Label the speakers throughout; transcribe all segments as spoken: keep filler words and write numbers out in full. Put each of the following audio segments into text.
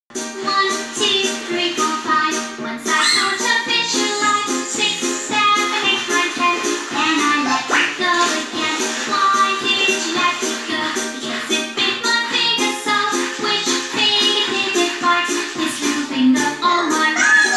Speaker 1: One, two, three, four, five. Once I caught a fish alive. Six, seven, eight, nine, ten. Then I let it go again. Why did you let it go? Because it bit my finger so. Which finger did it bite? This little finger on my right.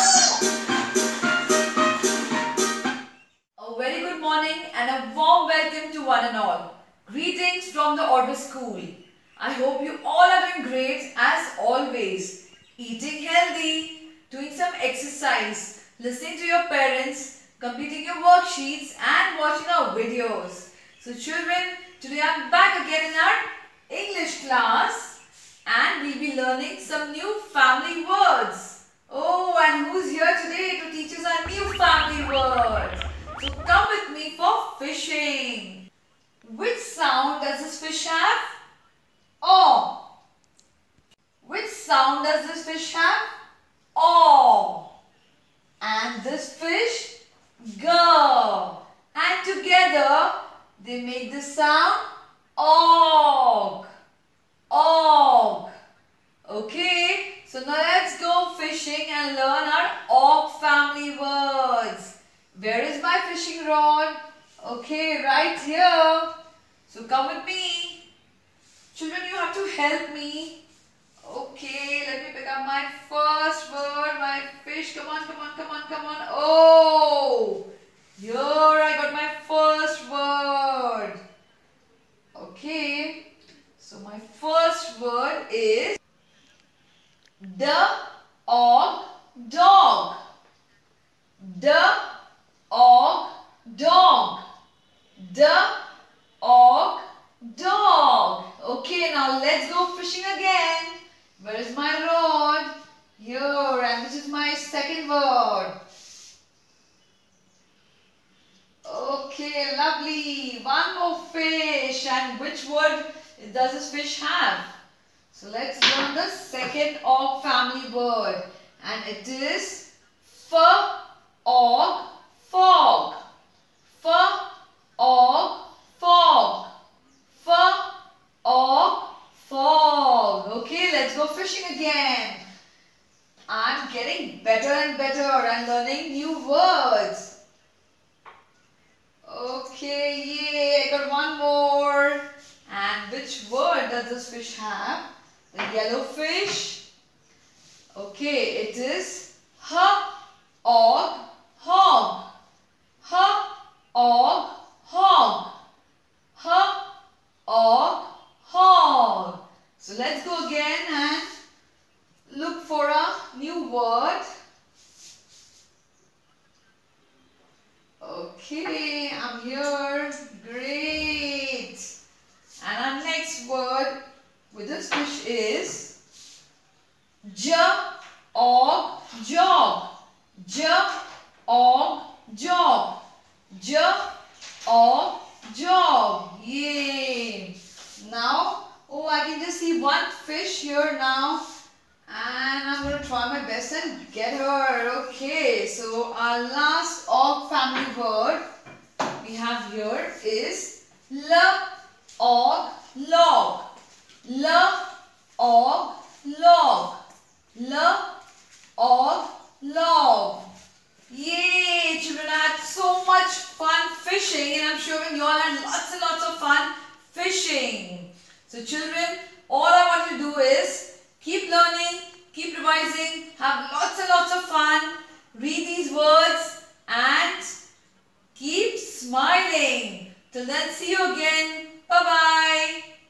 Speaker 2: A very good morning and a warm welcome to one and all. Greetings from the Order School. I hope you all are doing great as always. Eating healthy, doing some exercise, listening to your parents, completing your worksheets and watching our videos. So children, today I am back again in our English class and we'll be learning some new family words. Oh, and who's here today to teach us our new family words? So come with me for fishing. Which sound does this fish have? Aw. Which sound does this fish have? Aw. And this fish? G. And together they make the sound Og. Og. Okay, so now let's go fishing and learn our Og family words. Where is my fishing rod? Okay, right here. So come with me. Children, you have to help me. Okay, let me pick up my first word, my fish. Come on, come on, come on, come on. Oh, here I got my first word. Okay, so my first word is the og dog. The og dog. The og dog. Okay, now let's go fishing again. Where is my rod? Here, and this is my second word. Okay, lovely. One more fish. And which word does this fish have? So let's learn the second Og family word. And it is F og fog. F og fog. F og fog. Okay, let's go fishing again. I'm getting better and better and learning new words. Okay, yay, I got one more. And which word does this fish have? The yellow fish. Okay, it is H og hog. H og hog. H og hog. So let's go again and look for a new word. Okay, I'm here. Great. And our next word with this fish is J og jog. J og jog. J og jog. Yay. Now, oh, I can just see one fish here now. And I'm going to try my best and get her. Okay, so our last Og family word we have here is L og log. L og log. L og log. Yay, children, I had so much fun fishing and I'm sure you all had lots and lots of fun fishing. So children, all I want you to do is keep learning, keep revising, have lots and lots of fun, read these words and keep smiling. Till then, see you again. Bye-bye.